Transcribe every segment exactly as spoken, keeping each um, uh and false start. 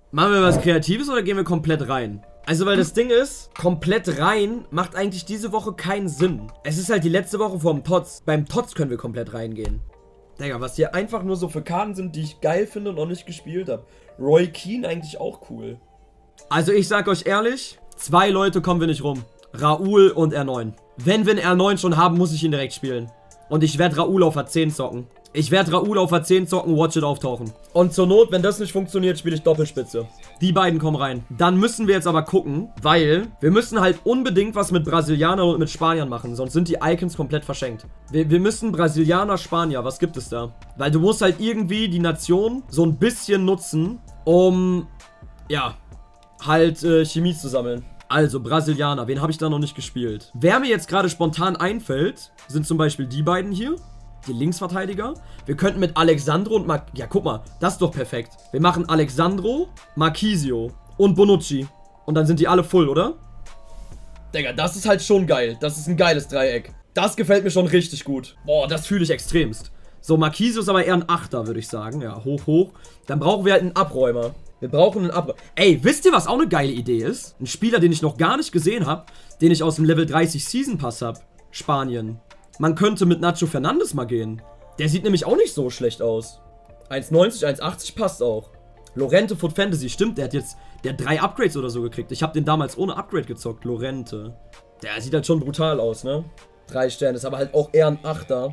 Machen wir was Kreatives oder gehen wir komplett rein? Also, weil das Ding ist, komplett rein macht eigentlich diese Woche keinen Sinn. Es ist halt die letzte Woche vorm T O Z. Beim T O Z können wir komplett reingehen. Digga, was hier einfach nur so für Karten sind, die ich geil finde und noch nicht gespielt habe. Roy Keane eigentlich auch cool. Also, ich sag euch ehrlich, zwei Leute kommen wir nicht rum. Raul und R neun. Wenn wir einen R neun schon haben, muss ich ihn direkt spielen. Und ich werde Raul auf A zehn zocken. Ich werde Raul auf A zehn zocken, Watch It auftauchen. Und zur Not, wenn das nicht funktioniert, spiele ich Doppelspitze. Die beiden kommen rein. Dann müssen wir jetzt aber gucken, weil wir müssen halt unbedingt was mit Brasilianern und mit Spaniern machen. Sonst sind die Icons komplett verschenkt. Wir, wir müssen Brasilianer, Spanier, was gibt es da? Weil du musst halt irgendwie die Nation so ein bisschen nutzen, um, ja, halt äh, Chemie zu sammeln. Also, Brasilianer, wen habe ich da noch nicht gespielt? Wer mir jetzt gerade spontan einfällt, sind zum Beispiel die beiden hier. Die Linksverteidiger. Wir könnten mit Alexandro und Mar... Ja, guck mal. Das ist doch perfekt. Wir machen Alexandro, Marquisio und Bonucci. Und dann sind die alle full, oder? Digga, das ist halt schon geil. Das ist ein geiles Dreieck. Das gefällt mir schon richtig gut. Boah, das fühle ich extremst. So, Marquisio ist aber eher ein Achter, würde ich sagen. Ja, hoch, hoch. Dann brauchen wir halt einen Abräumer. Wir brauchen einen Abräumer. Ey, wisst ihr, was auch eine geile Idee ist? Ein Spieler, den ich noch gar nicht gesehen habe, den ich aus dem Level dreißig Season Pass habe. Spanien. Man könnte mit Nacho Fernandes mal gehen. Der sieht nämlich auch nicht so schlecht aus. eins neunzig, eins achtzig passt auch. Lorente Foot Fantasy, stimmt, der hat jetzt der hat drei Upgrades oder so gekriegt. Ich habe den damals ohne Upgrade gezockt, Lorente. Der sieht halt schon brutal aus, ne? Drei Sterne, ist aber halt auch eher ein Achter.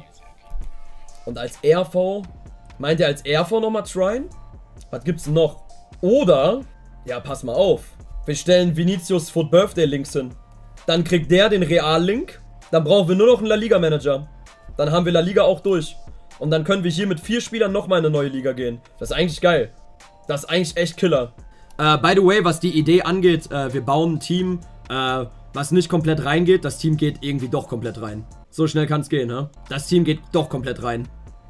Und als R V, meint er als R V nochmal tryen? Was gibt's denn noch? Oder, ja, pass mal auf. Wir stellen Vinicius Foot Birthday Links hin. Dann kriegt der den Real-Link. Dann brauchen wir nur noch einen La Liga Manager. Dann haben wir La Liga auch durch. Und dann können wir hier mit vier Spielern nochmal in eine neue Liga gehen. Das ist eigentlich geil. Das ist eigentlich echt Killer. Uh, by the way, was die Idee angeht, uh, wir bauen ein Team, uh, was nicht komplett reingeht. Das Team geht irgendwie doch komplett rein. So schnell kann es gehen, ne? Das Team geht doch komplett rein.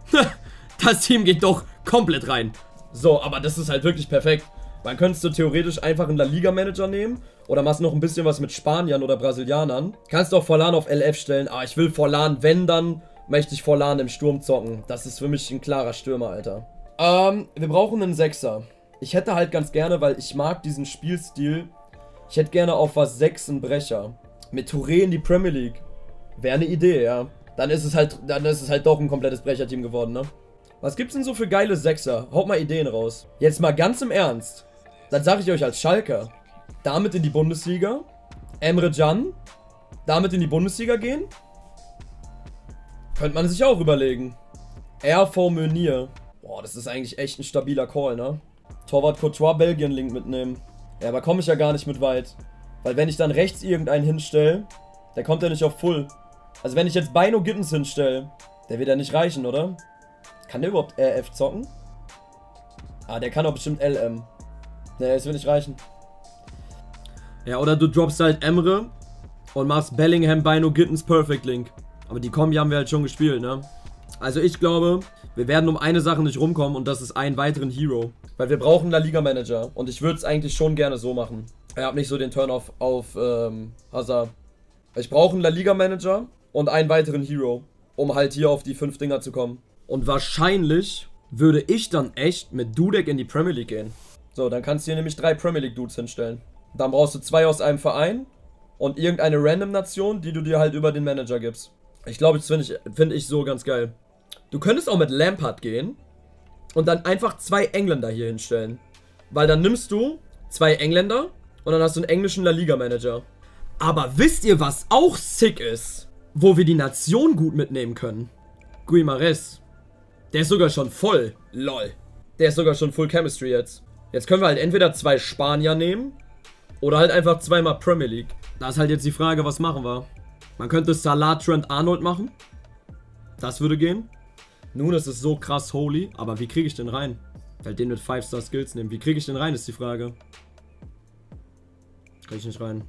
Das Team geht doch komplett rein. So, aber das ist halt wirklich perfekt. Man könntest du theoretisch einfach einen La Liga Manager nehmen. Oder machst noch ein bisschen was mit Spaniern oder Brasilianern. Kannst du auch Forlan auf L F stellen. Ah, ich will Forlan, wenn, dann möchte ich Forlan im Sturm zocken. Das ist für mich ein klarer Stürmer, Alter. Ähm, wir brauchen einen Sechser. Ich hätte halt ganz gerne, weil ich mag diesen Spielstil. Ich hätte gerne auf was sechs einen Brecher. Mit Touré in die Premier League. Wäre eine Idee, ja. Dann ist es halt, dann ist es halt doch ein komplettes Brecherteam geworden, ne? Was gibt's denn so für geile Sechser? Haut mal Ideen raus. Jetzt mal ganz im Ernst. Dann sage ich euch als Schalker. Damit in die Bundesliga. Emre Can. Damit in die Bundesliga gehen. Könnte man sich auch überlegen. R V Meunier. Boah, das ist eigentlich echt ein stabiler Call, ne? Torwart Courtois Belgien-Link mitnehmen. Ja, aber komme ich ja gar nicht mit weit. Weil wenn ich dann rechts irgendeinen hinstelle, der kommt ja nicht auf Full. Also wenn ich jetzt Bino Gittens hinstelle, der wird ja nicht reichen, oder? Kann der überhaupt R F zocken? Ah, der kann doch bestimmt L M. Ne, das wird nicht reichen. Ja, oder du droppst halt Emre und machst Bellingham, Bino, Gittens, Perfect Link. Aber die Kombi haben wir halt schon gespielt, ne? Also ich glaube, wir werden um eine Sache nicht rumkommen und das ist einen weiteren Hero. Weil wir brauchen La Liga Manager und ich würde es eigentlich schon gerne so machen. Ich habe nicht so den Turn auf, auf ähm, Hazard. Ich brauche einen La Liga Manager und einen weiteren Hero, um halt hier auf die fünf Dinger zu kommen. Und wahrscheinlich würde ich dann echt mit Dudek in die Premier League gehen. So, dann kannst du hier nämlich drei Premier League Dudes hinstellen. Dann brauchst du zwei aus einem Verein und irgendeine random Nation, die du dir halt über den Manager gibst. Ich glaube, das finde ich, find ich so ganz geil. Du könntest auch mit Lampard gehen und dann einfach zwei Engländer hier hinstellen. Weil dann nimmst du zwei Engländer und dann hast du einen englischen La Liga Manager. Aber wisst ihr, was auch sick ist? Wo wir die Nation gut mitnehmen können? Guimarães. Der ist sogar schon voll. Lol. Der ist sogar schon Full Chemistry jetzt. Jetzt können wir halt entweder zwei Spanier nehmen oder halt einfach zweimal Premier League. Da ist halt jetzt die Frage, was machen wir? Man könnte Salah, Trent, Arnold machen. Das würde gehen. Nun, das ist so krass holy. Aber wie kriege ich den rein? Halt den mit fünf Star Skills nehmen. Wie kriege ich den rein, ist die Frage. Kriege ich nicht rein.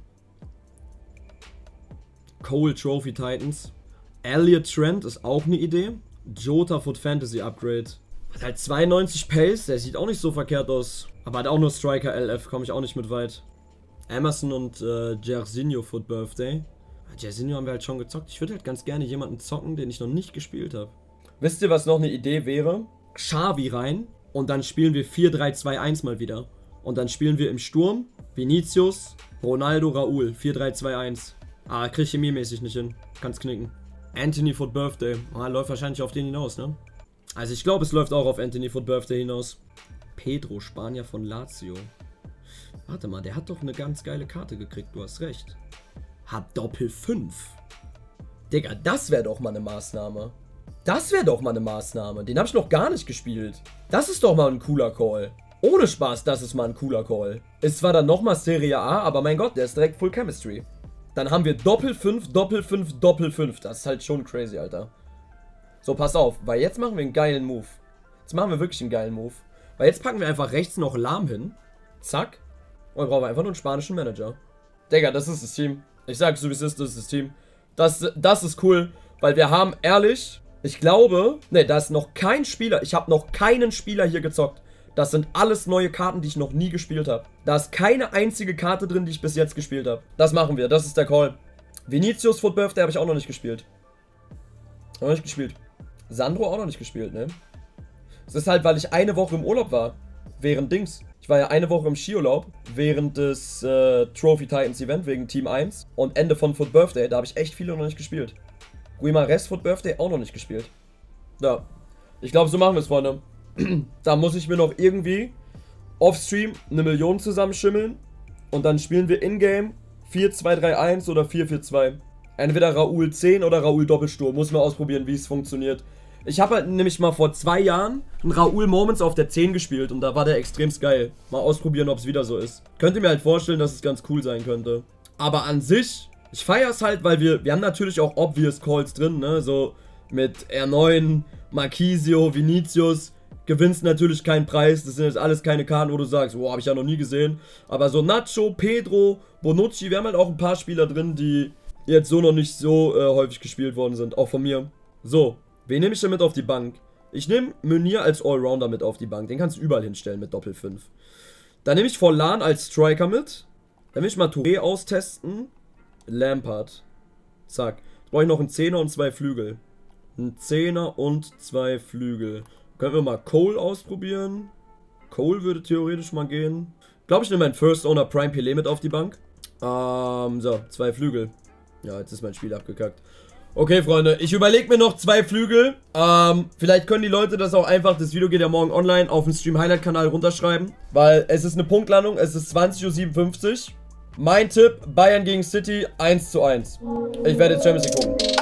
Cole Trophy Titans. Elliot Trent ist auch eine Idee. Jota Foot Fantasy Upgrade. Hat halt zweiundneunzig Pace. Der sieht auch nicht so verkehrt aus. Aber hat auch nur Striker L F. Komme ich auch nicht mit weit. Emerson und äh, Jairzinho Foot Birthday. Jairzinho haben wir halt schon gezockt. Ich würde halt ganz gerne jemanden zocken, den ich noch nicht gespielt habe. Wisst ihr, was noch eine Idee wäre? Xavi rein und dann spielen wir vier drei zwei eins mal wieder. Und dann spielen wir im Sturm Vinicius, Ronaldo, Raúl. vier drei zwei eins. Ah, krieg ich chemiemäßig nicht hin. Kann's knicken. Anthony for Birthday. Ah, läuft wahrscheinlich auf den hinaus, ne? Also ich glaube, es läuft auch auf Anthony for Birthday hinaus. Pedro, Spanier von Lazio. Warte mal, der hat doch eine ganz geile Karte gekriegt. Du hast recht. Hat Doppel fünf. Digga, das wäre doch mal eine Maßnahme. Das wäre doch mal eine Maßnahme. Den habe ich noch gar nicht gespielt. Das ist doch mal ein cooler Call. Ohne Spaß, das ist mal ein cooler Call. Ist zwar dann nochmal Serie A, aber mein Gott, der ist direkt Full Chemistry. Dann haben wir Doppel fünf, Doppel fünf, Doppel fünf. Das ist halt schon crazy, Alter. So, pass auf, weil jetzt machen wir einen geilen Move. Jetzt machen wir wirklich einen geilen Move. Weil jetzt packen wir einfach rechts noch Lahm hin. Zack. Und dann brauchen wir einfach nur einen spanischen Manager. Digga, das ist das Team. Ich sag's so, wie es ist, das ist das Team. Das, das ist cool, weil wir haben, ehrlich, ich glaube, ne, da ist noch kein Spieler, ich habe noch keinen Spieler hier gezockt. Das sind alles neue Karten, die ich noch nie gespielt habe. Da ist keine einzige Karte drin, die ich bis jetzt gespielt habe. Das machen wir, das ist der Call. Vinicius for Birthday habe ich auch noch nicht gespielt. Noch nicht gespielt. Sandro auch noch nicht gespielt, ne? Es ist halt, weil ich eine Woche im Urlaub war. Während Dings. Ich war ja eine Woche im Skiurlaub. Während des äh, Trophy Titans Event, wegen Team eins. Und Ende von Foot Birthday, da habe ich echt viele noch nicht gespielt. Guimarães Foot Birthday auch noch nicht gespielt. Ja. Ich glaube, so machen wir es, Freunde. Da muss ich mir noch irgendwie offstream eine Million zusammenschimmeln. Und dann spielen wir in-game vier zwei drei eins oder vier vier zwei. Entweder Raúl zehn oder Raúl Doppelsturm. Muss man ausprobieren, wie es funktioniert. Ich habe halt nämlich mal vor zwei Jahren einen Raúl Moments auf der zehn gespielt. Und da war der extremst geil. Mal ausprobieren, ob es wieder so ist. Könnt ihr mir halt vorstellen, dass es ganz cool sein könnte. Aber an sich, ich feiere es halt, weil wir, wir haben natürlich auch obvious Calls drin, ne? So mit R neun, Marquisio, Vinicius. Gewinnst natürlich keinen Preis. Das sind jetzt alles keine Karten, wo du sagst, boah, habe ich ja noch nie gesehen. Aber so Nacho, Pedro, Bonucci, wir haben halt auch ein paar Spieler drin, die jetzt so noch nicht so äh, häufig gespielt worden sind. Auch von mir. So, wen nehme ich denn mit auf die Bank? Ich nehme Meunier als Allrounder mit auf die Bank. Den kannst du überall hinstellen mit Doppel fünf. Dann nehme ich Forlan als Striker mit. Dann will ich mal Touré austesten. Lampard. Zack. Jetzt brauche ich noch einen Zehner und zwei Flügel. Ein Zehner und zwei Flügel. Können wir mal Cole ausprobieren. Cole würde theoretisch mal gehen. Ich glaube, ich nehme meinen First Owner Prime Pelé mit auf die Bank. Ähm, so, zwei Flügel. Ja, jetzt ist mein Spiel abgekackt. Okay, Freunde, ich überlege mir noch zwei Flügel. Ähm, vielleicht können die Leute das auch einfach, das Video geht ja morgen online, auf dem Stream-Highlight-Kanal runterschreiben. Weil es ist eine Punktlandung, es ist zwanzig Uhr siebenundfünfzig. Mein Tipp, Bayern gegen City, eins zu eins. Ich werde jetzt Champions League gucken.